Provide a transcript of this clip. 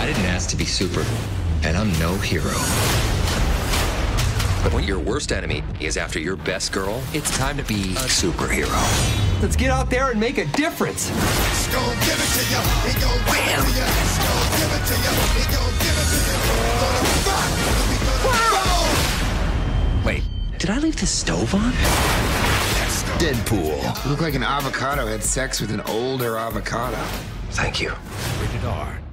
didn't ask to be super, and I'm no hero. But when your worst enemy is after your best girl, it's time to be a superhero. Let's get out there and make a difference. Wait, did I leave the stove on? Deadpool. You look like an avocado had sex with an older avocado. Thank you. Rated R.